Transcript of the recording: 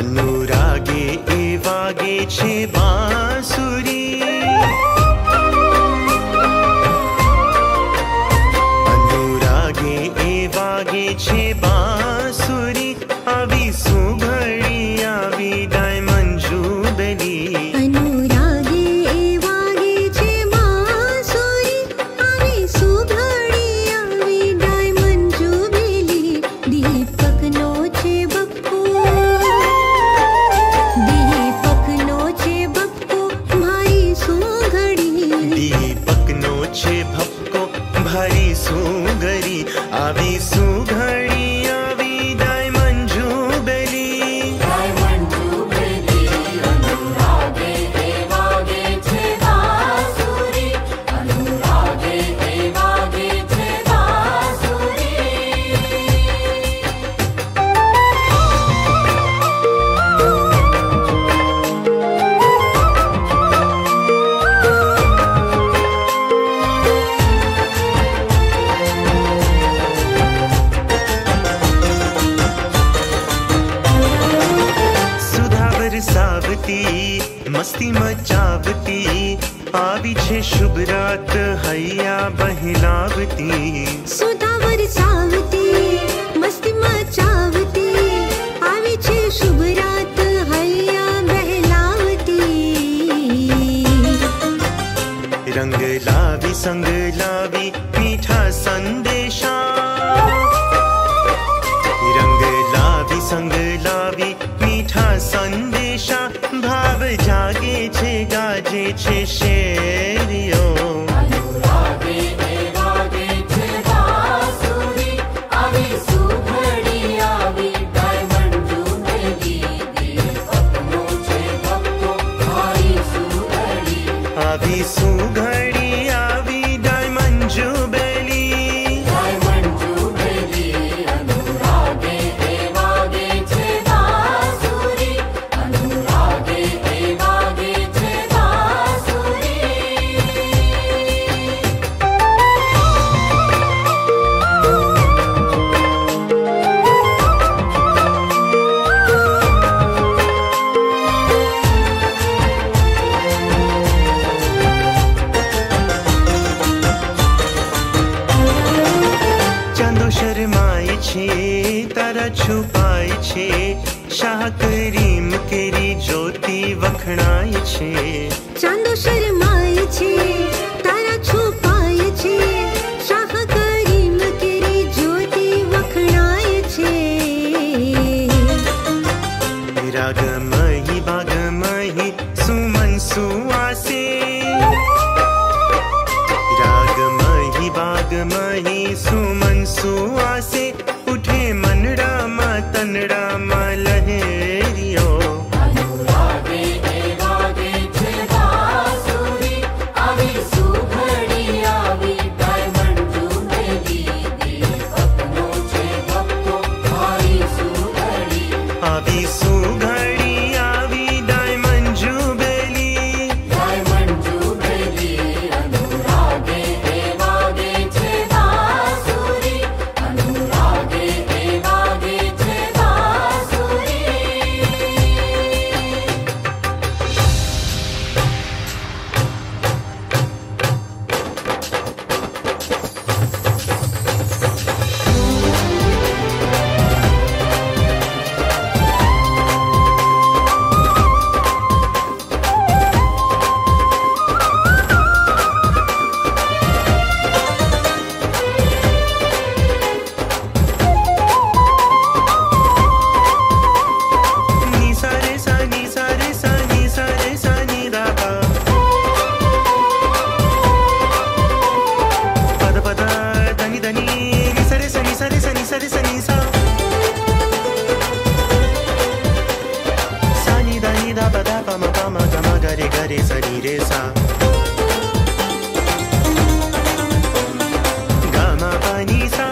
अनुरागे एवागे छे बांसुरी, अनुरागे एवागे छे बांसुरी, आवी सुघड़ी आवी डायमंड जुबली। अनुरागे एवागे छे बांसुरी, आवी सुघड़ी आवी डायमंड जुबली। दीपकनो छे बप्पो, दीपकनो छे बप्पो भारी सुघड़ी, दीपकनो छे भपको भारी सुघड़ी, आवी सुघड़ी आवी डायमंड जुबली। डायमंड जुबली अनुरागे एवागे छे बांसुरी, अनुरागे एवागे छे बांसुरी। सावती मस्ती मचावती, आवी छे शुभ रात हैया बहलावती। सुधावर सावती मस्ती मचावती, आवी छे शुभ रात हैया बहलावती। रंग लावी संग लावी मीठा संदेशा, रंग लावी संग लावी मीठा संदेशा, भाव जागे छे गाजे छे शेरियो। अनुरागे एवागे छे बांसुरी, आवी सुघड़ी आवी डायमंड जुबली। दीपकनो छे बप्पो भारी सुघड़ी, आवी सुघड़ी आवी डायमंड जुबली। डायमंड जुबली अनुरागे एवागे छे बांसुरी, अनुरागे एवागे छे बांसुरी। चांदो शर्माए छे तारा छुपाए छे, शाह करीम केरी ज्योति वखणाय छे। चांदो शर्माए छे तारा छुपाए छे, शाह करीम केरी ज्योति वखणाय छे। रागमही बागमही सुमन सुवासे, रागमही बागमही सुमन सुवासे, उठे मनड़ा मा तनड़ा मा लहरियो। अनुरागे एवागे छे बांसुरी, आवी सुघड़ी आवी डायमंड जुबली। दीपकनो छे बप्पो भारी सुघड़ी, आवी सुघड़ी आवी डायमंड जुबली। डायमंड जुबली अनुरागे एवागे छे बांसुरी, अनुरागे एवागे छे बांसुरी। नी सा रे सा नी सा रे सा नी सा रे सा नी दा पा, पद पद धनी धनी नी सा रे सा नी सा रे सा नी सा रे सा नी सा, सा नी दा पा दा पा मा गा मा गा रे सा नी रे सा, गा मा पा नी सा